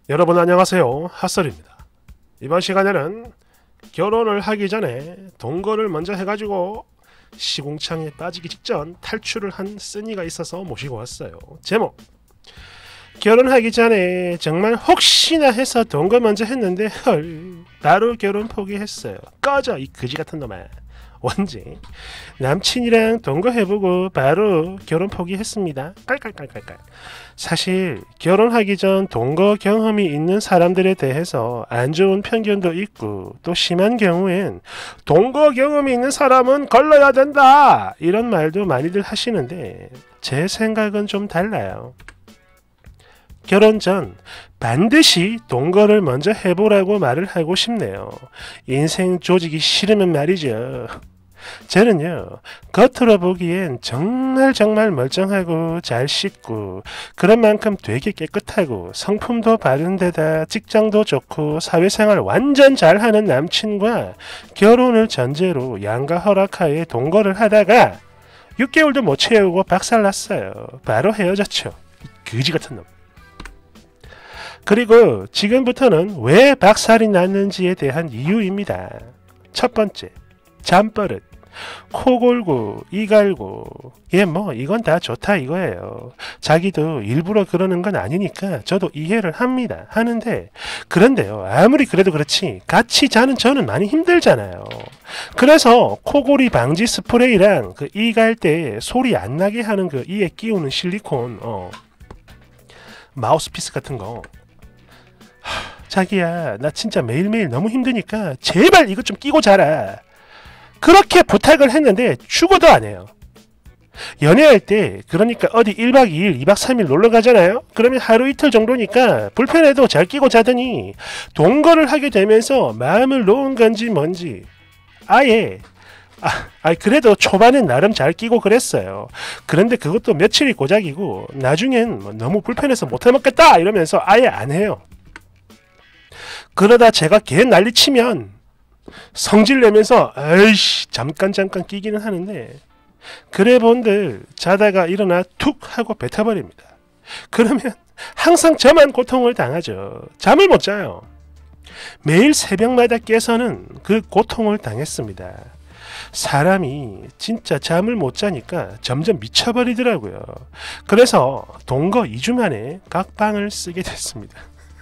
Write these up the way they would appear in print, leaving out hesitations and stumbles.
여러분 안녕하세요. 핫설입니다. 이번 시간에는 결혼을 하기 전에 동거를 먼저 해가지고 시궁창에 빠지기 직전 탈출을 한 쓰니가 있어서 모시고 왔어요. 제목: 결혼하기 전에 정말 혹시나 해서 동거 먼저 했는데 헐 바로 결혼 포기했어요. 꺼져 이 거지같은 놈아. 원지 남친이랑 동거해보고 바로 결혼 포기했습니다. 깔깔깔깔깔. 사실 결혼하기 전 동거 경험이 있는 사람들에 대해서 안 좋은 편견도 있고, 또 심한 경우엔 동거 경험이 있는 사람은 걸러야 된다 이런 말도 많이들 하시는데 제 생각은 좀 달라요. 결혼 전 반드시 동거를 먼저 해보라고 말을 하고 싶네요. 인생 조지기 싫으면 말이죠. 저는요, 겉으로 보기엔 정말 멀쩡하고 잘 씻고 그런 만큼 되게 깨끗하고 성품도 바른 데다 직장도 좋고 사회생활 완전 잘하는 남친과 결혼을 전제로 양가 허락하에 동거를 하다가 6개월도 못 채우고 박살났어요. 바로 헤어졌죠. 거지같은 놈. 그리고 지금부터는 왜 박살이 났는지에 대한 이유입니다. 첫 번째, 잠버릇. 코 골고 이 갈고 이건 다 좋다 이거예요. 자기도 일부러 그러는 건 아니니까 저도 이해를 합니다. 하는데 그런데요, 아무리 그래도 그렇지 같이 자는 저는 많이 힘들잖아요. 그래서 코골이 방지 스프레이랑 그 이 갈 때 소리 안 나게 하는 그 이에 끼우는 실리콘 마우스피스 같은 거, 자기야 나 진짜 매일매일 너무 힘드니까 제발 이것 좀 끼고 자라, 그렇게 부탁을 했는데 죽어도 안 해요. 연애할 때 그러니까 어디 1박 2일 2박 3일 놀러 가잖아요. 그러면 하루 이틀 정도니까 불편해도 잘 끼고 자더니 동거를 하게 되면서 마음을 놓은 건지 뭔지 아예 그래도 초반엔 나름 잘 끼고 그랬어요. 그런데 그것도 며칠이 고작이고 나중엔 너무 불편해서 못해 먹겠다 이러면서 아예 안 해요. 그러다 제가 걔 난리치면 성질 내면서 아이씨 잠깐 끼기는 하는데, 그래 본들 자다가 일어나 툭 하고 뱉어버립니다. 그러면 항상 저만 고통을 당하죠. 잠을 못 자요. 매일 새벽마다 깨서는 그 고통을 당했습니다. 사람이 진짜 잠을 못 자니까 점점 미쳐버리더라고요. 그래서 동거 2주 만에 각방을 쓰게 됐습니다.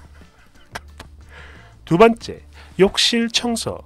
두 번째, 욕실 청소.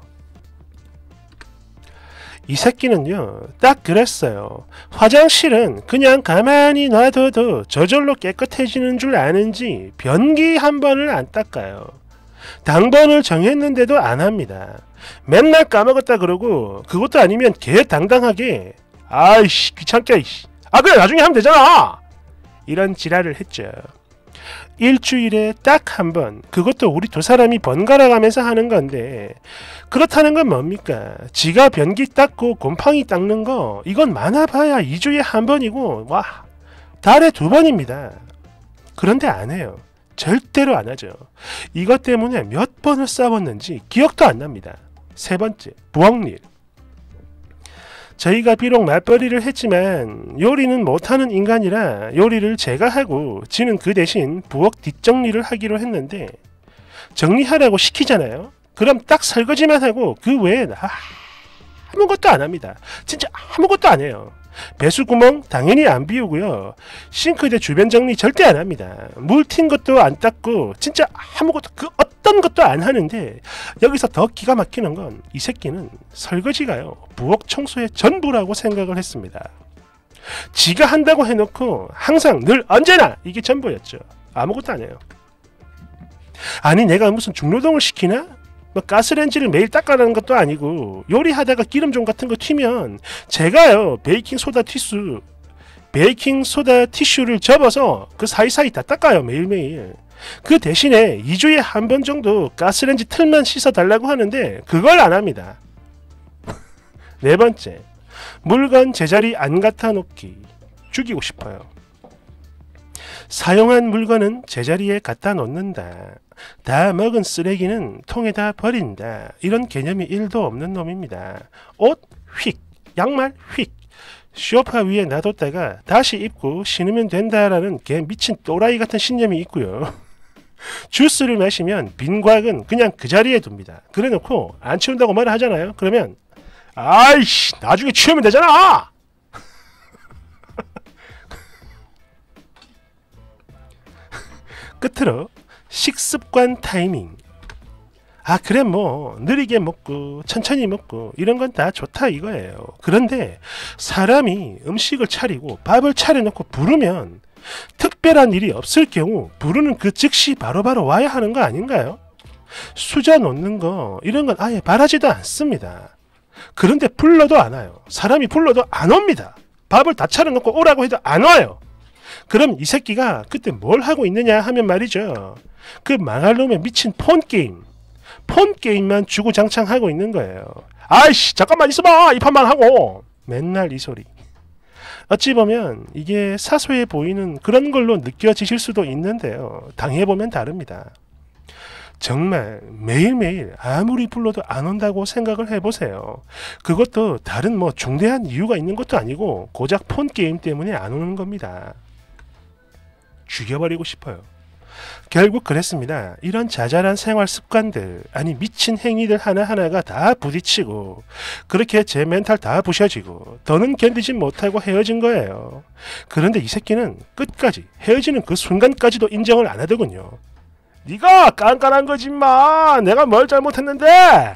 이 새끼는요 딱 그랬어요. 화장실은 그냥 가만히 놔둬도 저절로 깨끗해지는 줄 아는지 변기 한 번을 안 닦아요. 당번을 정했는데도 안 합니다. 맨날 까먹었다 그러고, 그것도 아니면 개 당당하게 아이씨 귀찮게 이씨 그래 나중에 하면 되잖아 이런 지랄을 했죠. 일주일에 딱 한 번, 그것도 우리 두 사람이 번갈아 가면서 하는 건데, 그렇다는 건 뭡니까? 지가 변기 닦고 곰팡이 닦는 거 이건 많아봐야 2주에 한 번이고 와 달에 2번입니다. 그런데 안 해요. 절대로 안 하죠. 이것 때문에 몇 번을 싸웠는지 기억도 안 납니다. 세 번째, 부엌일. 저희가 비록 맞벌이를 했지만 요리는 못하는 인간이라 요리를 제가 하고 지는 그 대신 부엌 뒷정리를 하기로 했는데, 정리하라고 시키잖아요. 그럼 딱 설거지만 하고 그 외엔 아무것도 안 합니다. 진짜 아무것도 안 해요. 배수구멍 당연히 안 비우고요. 싱크대 주변 정리 절대 안 합니다. 물 튄 것도 안 닦고 진짜 아무것도 어떤 것도 안 하는데, 여기서 더 기가 막히는 건 이 새끼는 설거지가요 부엌 청소의 전부라고 생각을 했습니다. 지가 한다고 해놓고 항상 늘 언제나 이게 전부였죠. 아무것도 안 해요. 아니 내가 무슨 중노동을 시키나? 가스레인지를 매일 닦아라는 것도 아니고, 요리하다가 기름종 같은 거 튀면 제가요 베이킹소다 티슈를 접어서 그 사이사이 다 닦아요 매일매일. 그 대신에 2주에 한 번 정도 가스레인지 틀만 씻어달라고 하는데 그걸 안 합니다. 네 번째, 물건 제자리 안 갖다 놓기. 죽이고 싶어요. 사용한 물건은 제자리에 갖다 놓는다. 다 먹은 쓰레기는 통에다 버린다. 이런 개념이 1도 없는 놈입니다. 옷 휙, 양말 휙, 소파 위에 놔뒀다가 다시 입고 신으면 된다라는 개 미친 또라이 같은 신념이 있고요. 주스를 마시면 빈 과학은 그냥 그 자리에 둡니다. 그래놓고 안 치운다고 말을 하잖아요. 그러면 아이씨 나중에 치우면 되잖아. 끝으로 식습관 타이밍. 아 그래 뭐 느리게 먹고 천천히 먹고 이런 건 다 좋다 이거예요. 그런데 사람이 음식을 차리고 밥을 차려놓고 부르면 특별한 일이 없을 경우 부르는 그 즉시 바로바로 와야 하는 거 아닌가요? 수저 놓는 거 이런 건 아예 바라지도 않습니다. 그런데 불러도 안 와요. 사람이 불러도 안 옵니다. 밥을 다 차려놓고 오라고 해도 안 와요. 그럼 이 새끼가 그때 뭘 하고 있느냐 하면 말이죠. 그 망할 놈의 미친 폰게임만 주구장창 하고 있는 거예요. 아이씨 잠깐만 있어봐 이 판만 하고 맨날 이 소리. 어찌 보면 이게 사소해 보이는 그런 걸로 느껴지실 수도 있는데요. 당해보면 다릅니다. 정말 매일매일 아무리 불러도 안 온다고 생각을 해보세요. 그것도 다른 뭐 중대한 이유가 있는 것도 아니고 고작 폰게임 때문에 안 오는 겁니다. 죽여버리고 싶어요. 결국 그랬습니다. 이런 자잘한 생활 습관들, 아니 미친 행위들 하나하나가 다 부딪히고 그렇게 제 멘탈 다 부셔지고 더는 견디지 못하고 헤어진 거예요. 그런데 이 새끼는 끝까지 헤어지는 그 순간까지도 인정을 안 하더군요. 네가 깐깐한 거지 마. 내가 뭘 잘못했는데.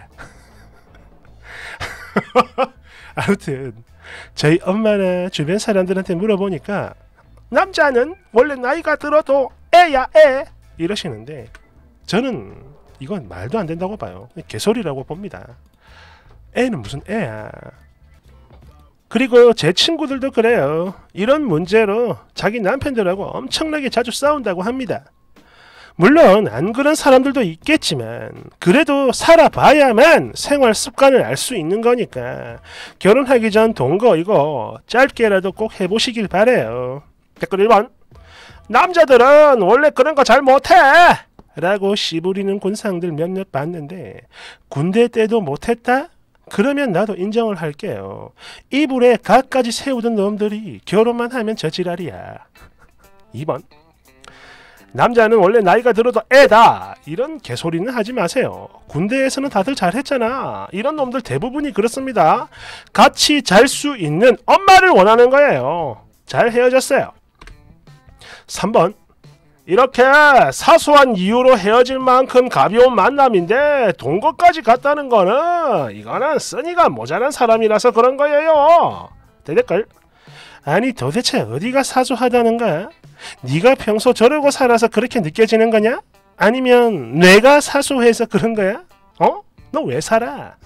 아무튼 저희 엄마나 주변 사람들한테 물어보니까 남자는 원래 나이가 들어도 애야 애 이러시는데 저는 이건 말도 안 된다고 봐요. 개소리라고 봅니다. 애는 무슨 애야. 그리고 제 친구들도 그래요. 이런 문제로 자기 남편들하고 엄청나게 자주 싸운다고 합니다. 물론 안 그런 사람들도 있겠지만 그래도 살아봐야만 생활 습관을 알 수 있는 거니까 결혼하기 전 동거 이거 짧게라도 꼭 해보시길 바래요. 댓글 1번 남자들은 원래 그런 거 잘 못해 라고 씨부리는 군상들 몇몇 봤는데 군대 때도 못했다? 그러면 나도 인정을 할게요. 이불에 각까지 세우던 놈들이 결혼만 하면 저 지랄이야. 2번 남자는 원래 나이가 들어도 애다. 이런 개소리는 하지 마세요. 군대에서는 다들 잘했잖아. 이런 놈들 대부분이 그렇습니다. 같이 잘 수 있는 엄마를 원하는 거예요. 잘 헤어졌어요. 3번 이렇게 사소한 이유로 헤어질 만큼 가벼운 만남인데 동거까지 갔다는 거는 이거는 써니가 모자란 사람이라서 그런 거예요. 대댓글 아니 도대체 어디가 사소하다는 거야? 네가 평소 저러고 살아서 그렇게 느껴지는 거냐? 아니면 내가 사소해서 그런 거야? 어? 너 왜 살아?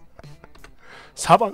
4번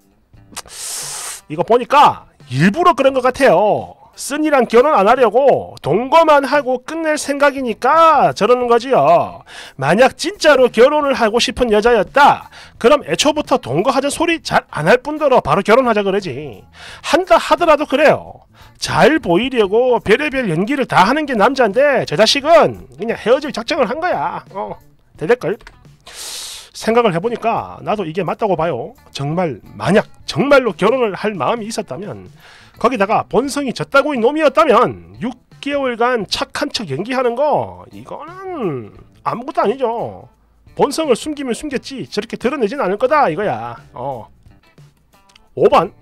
이거 보니까 일부러 그런 것 같아요. 쓴이랑 결혼 안 하려고 동거만 하고 끝낼 생각이니까 저러는 거지요. 만약 진짜로 결혼을 하고 싶은 여자였다. 그럼 애초부터 동거하자 소리 잘 안 할 뿐더러 바로 결혼하자 그러지. 한다 하더라도 그래요. 잘 보이려고 별의별 연기를 다 하는 게 남자인데 저 자식은 그냥 헤어질 작정을 한 거야. 대댓글 생각을 해보니까 나도 이게 맞다고 봐요. 정말 만약 정말로 결혼을 할 마음이 있었다면 거기다가 본성이 졌다고 놈이었다면 6개월간 착한 척 연기하는 거 이거는 아무것도 아니죠. 본성을 숨기면 숨겼지 저렇게 드러내진 않을 거다 이거야. 5번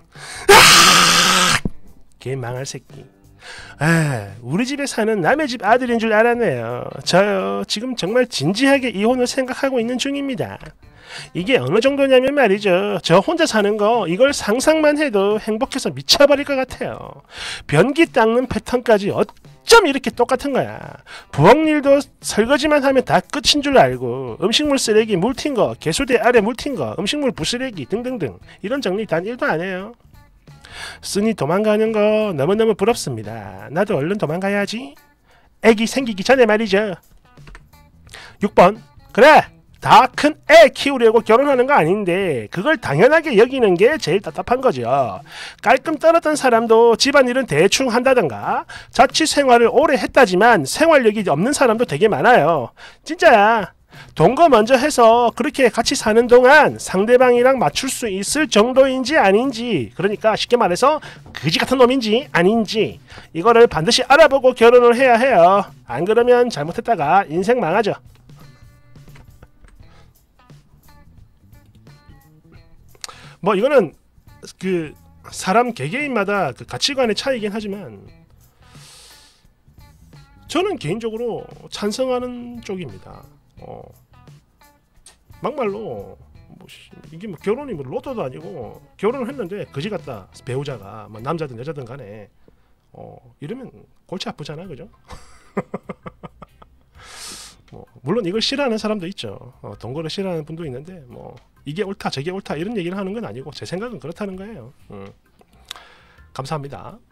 개 망할 새끼. 우리 집에 사는 남의 집 아들인 줄 알았네요. 저요 지금 정말 진지하게 이혼을 생각하고 있는 중입니다. 이게 어느 정도냐면 말이죠. 저 혼자 사는 거 이걸 상상만 해도 행복해서 미쳐버릴 것 같아요. 변기 닦는 패턴까지 어쩜 이렇게 똑같은 거야. 부엌일도 설거지만 하면 다 끝인 줄 알고 음식물 쓰레기 물 튄 거, 개수대 아래 물 튄 거, 음식물 부쓰레기 등등등 이런 정리 단 1도 안 해요. 쓴이 도망가는 거 너무너무 부럽습니다. 나도 얼른 도망가야지. 애기 생기기 전에 말이죠. 6번 그래 다 큰 애 키우려고 결혼하는 거 아닌데 그걸 당연하게 여기는 게 제일 답답한 거죠. 깔끔 떨었던 사람도 집안일은 대충 한다던가 자취 생활을 오래 했다지만 생활력이 없는 사람도 되게 많아요. 진짜야. 동거 먼저 해서 그렇게 같이 사는 동안 상대방이랑 맞출 수 있을 정도인지 아닌지, 그러니까 쉽게 말해서 그지 같은 놈인지 아닌지 이거를 반드시 알아보고 결혼을 해야 해요. 안 그러면 잘못했다가 인생 망하죠. 뭐 이거는 그 사람 개개인마다 그 가치관의 차이긴 하지만 저는 개인적으로 찬성하는 쪽입니다. 막말로 뭐 이게 뭐 결혼이 뭐 로또도 아니고 결혼을 했는데 그지 같다 배우자가 뭐 남자든 여자든 간에 이러면 골치 아프잖아, 그죠? 뭐 물론 이걸 싫어하는 사람도 있죠. 동거를 싫어하는 분도 있는데 뭐 이게 옳다 저게 옳다 이런 얘기를 하는 건 아니고 제 생각은 그렇다는 거예요. 감사합니다.